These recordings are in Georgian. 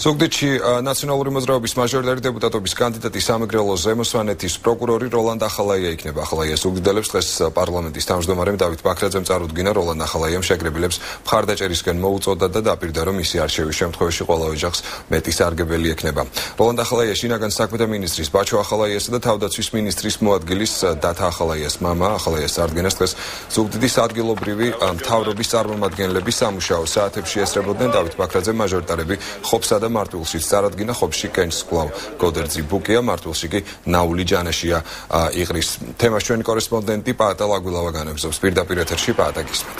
ზუგდიდში ნაციონალური მოძრაობის მაჟორიტარი დეპუტატობის კანდიდატი სამეგრელო-ზემო სვანეთის პროკურორი როლანდ ახალაია იქნება. ახალაია ზუგდიდელებს დღეს პარლამენტის თავმჯდომარემ დავით ბაქრაძემ წარუდგინა როლანდ ახალაიამ შეკრებილებს მხარდაჭერისკენ მოუწოდა და დაპირდა, რომ მისი არჩევის შემთხვევაში ყველა ოჯახს მეტი სარგებელი ექნება. როლანდ ახალაია შინაგან საქმეთა მინისტრის ბაჩო ახალაიასა და თავდაცვის მინისტრის მოადგილის დათა ახალაიას მამა ახალაიას წარდგენას დღეს ზუგდიდის ადგილობრივი მთავრობის წარმომადგენლები სამუშაო საათებში ესწრებოდნენ. დავით ბაქრაძემ მაჟორიტარები ხობსა და მარტვილში წარადგინა, ხობში კენჭს კვლავ გოდერძი ბუკია, მარტვილში კი ნაული ჯანაშია იყრის. თემას ჩვენი კორესპონდენტი პაატა ლაგვილავა განაგზობს. პირდაპირ ეთერში პაატა გისმენთ.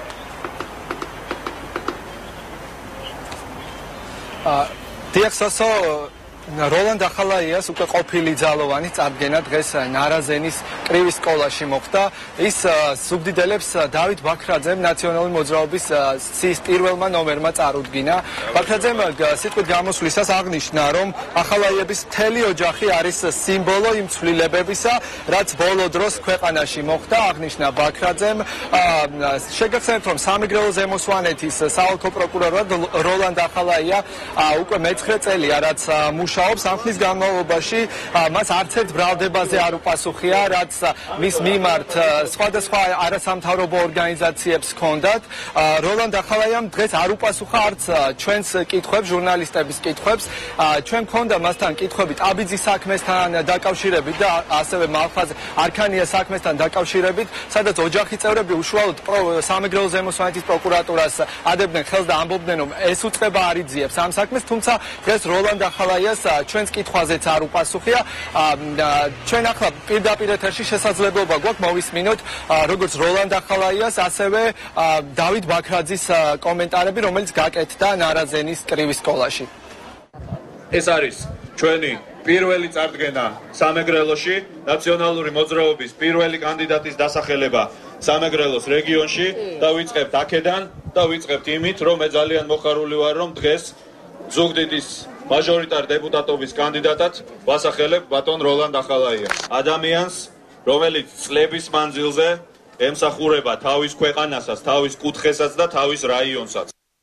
დიახსასო როლანდ ახალაიას უკვე ყოფილი ძალოვანი წარდგენა დღეს ნარაზენის კრივის სკოლაში მოხდა. ის ზუგდიდელებს დავით ბაქრაძემ ნაციონალური მოძრაობის სიის პირველმა ნომერმა წარუდგინა. ბაქრაძემ სიტყვით გამოსვლისას აღნიშნა, რომ ახალაიების მთელი ოჯახი არის სიმბოლო იმ ცვლილებებისა, რაც ბოლო დროს ქვეყანაში მოხდა. აღნიშნა ბაქრაძემ. შეგახსენებთ, რომ სამეგრელო-ზემო სვანეთის საოლქო პროკურორად როლანდ ახალაია უკვე მე-9 წელია, რაც ამ ხნის განმავლობაში მას არც ერთ ბრალდებაზე არ უპასუხია, რაც მის მიმართ სხვადასხვა არასამთავრობო ორგანიზაციებს ჰქონდათ. როლანდ ახალაიამ დღეს არ უპასუხა არც ჩვენს კითხვებს, ჟურნალისტების კითხვებს. ჩვენ ჰქონდა მასთან კითხვები ტაბიძის საქმესთან დაკავშირებით და ასევე მალხაზ არქანია საქმესთან დაკავშირებით, სადაც ოჯახის წევრები უშუალოდ სამეგრელო-ზემო სვანეთის პროკურატურას ადებდნენ ხელს და ამბობდნენ, რომ ეს უწყება არ იძიებს ამ საქმეს, თუმცა დღეს როლანდ ახალაიას ჩვენს კითხვაზეც არ უპასუხია. ჩვენ ახლა პირდაპირ ეთერში შესაძლებლობა გვაქვს მოვისმინოთ როგორც როლანდ ახალაიას, ასევე დავით ბაქრაძის კომენტარები, რომელიც გაკეთდა ნარაზენის კრივის სკოლაში. ეს არის ჩვენი პირველი წარდგენა სამეგრელოში, ნაციონალური მოძრაობის პირველი კანდიდატის დასახელება სამეგრელოს რეგიონში და ვიწყებთ აქედან და ვიწყებთ იმით, რომ მე ძალიან მოხარული ვარ, რომ დღეს ზუგდიდის მაჟორიტარ დეპუტატობის კანდიდატად ვასახელებ ბატონ როლანდ ახალაიას. ადამიანს, რომელიც წლების მანძილზე ემსახურება თავის ქვეყანასაც, თავის კუთხესაც და თავის რაიონსაც.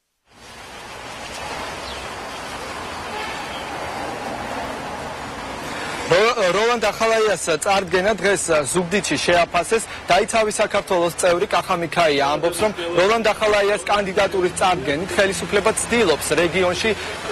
როლანდ ახალაიას წარდგენა დღეს ზუგდიდში შეაფასეს. დაიცავი საქართველოს წევრი კახამიქაია ამბობს, რომ როლანდ ახალაიას კანდიდატურის წარდგენით ხელისუფლება ცდილობს რეგიონში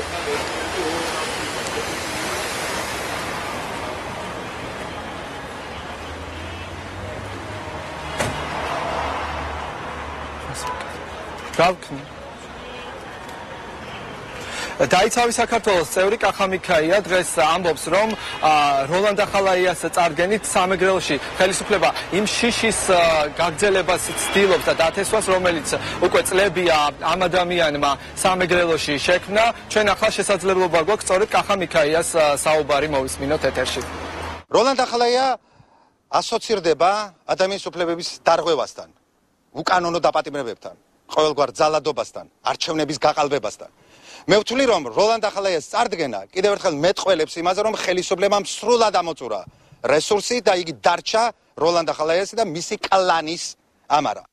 დაიცავი საქართველოს წევრი კახამიქაია დღეს ამბობს, რომ როლანდ ახალაიას წარდგენით სამეგრელოში ხელისუფლება იმ შიშის გაგრძელებას ცდილობს და დათესვას, რომელიც უკვე წლებია ამ ადამიანმა სამეგრელოში შექმნა. ჩვენ ახლა შესაძლებლობა გვაქვს სწორედ კახამიქაიას საუბარი მოვისმინოთ ეთერში. როლანდ ახალაია ასოცირდება ადამიანის უფლებების დარღვევასთან, უკანონო დაპატიმრებებთან, ყოველგვარ ძალადობასთან, არჩევნების გაყალბებასთან. მე ვთვლი, რომ როლანდ ახალაიას წარდგენა კიდევ ერთხელ მეტყველებს იმაზე, რომ ხელისუფლებამ სრულად ამოწურა რესურსი და იგი დარჩა როლანდ ახალაიასი და მისი კლანის ამარა.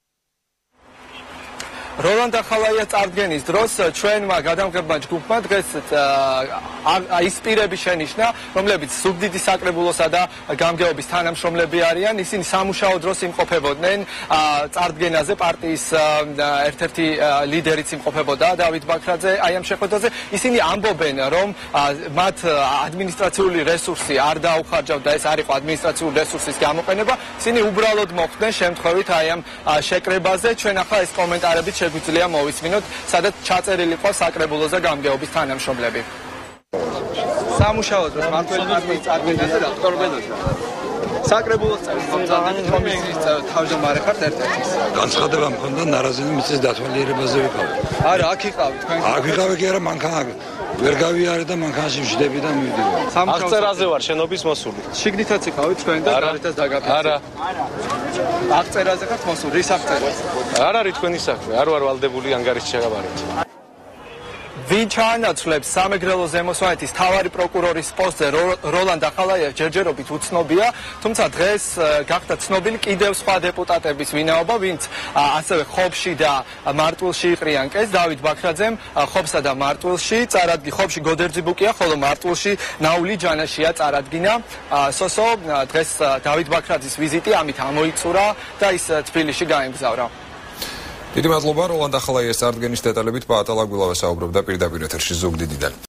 როლანდ ახალაიას წარდგენის დროს ჩვენმა გადამღებმა ჯგუფმა დღეს ის პირები შენიშნა, რომლებიც ზუგდიდის საკრებულოსა და გამგეობის თანამშრომლები არიან. ისინი სამუშაო დროს იმყოფებოდნენ წარდგენაზე, პარტიის ერთ-ერთი ლიდერიც იმყოფებოდა დავით ბაქრაძე აი ამ შეხვედრაზე. ისინი ამბობენ, რომ მათ ადმინისტრაციული რესურსი არ დაუხარჯავთ და ეს არ იყო ადმინისტრაციული რესურსის გამოყენება. ისინი უბრალოდ მოხვდნენ შემთხვევით აი ამ შეკრებაზე. ჩვენ ახლა ეს კომენტარები შეგვიძლია მოვისმინოთ, სადაც ჩაწერილი ყავს საკრებულოს და გამგეობის თანამშრომლები. სამუშაო დროს მართველი პარტიის წარდგენაზე და ტორპედოზე. საკრებულოს წევრი კომისიის თავმჯდომარე ხართ ერთ-ერთი. განცხადება მქონდა ნარაზენის მიწის დათვალიერებაზე ვიყავი. არა, აქ იყავით თქვენ. აქ ვიყავი კი არა, მანქანა ვერ გავიარე და მანქანაში ვждები და მივდივარ. აღწერაზე ვარ, შენობის მოსული. შიგნითაც იყავით თქვენ და გარეთაც დაგაფიცეთ. არა. აღწერაზე ხართ მოსული, რის აღწერაზე? არ არის თქვენი საქმე, არ ვარ ვალდებული ანგარიშს შეგაბარეთ. ვინ ჩაანაცვლებს სამეგრელო-ზემო სვანეთის თავარი პროკურორის პოსტზე როლანდ ახალაიას ჯერჯერობით უცნობია, თუმცა დღეს გახდა ცნობილი კიდევ სხვა დეპუტატების ვინაობა, ვინც ასევე ხობში და მარტვილში იყრიან კეს, დავით ბაქრაძემ ხობსა და მარტვილში, ხობში გოდერძიბუკია, ხოლო მარტვილში ნაული ჯანაშია წარადგინა. სოსო დღეს დავით ბაქრაძის ვიზიტი ამით ამოიწურა და ის თბილისში გაემგზავრა. დიდი მადლობა როლანდ ახალაიას წარდგენის დეტალებით პაატა ლაგვილავა საუბრობდა პირდაპირ ეთერში ზუგდიდიდან.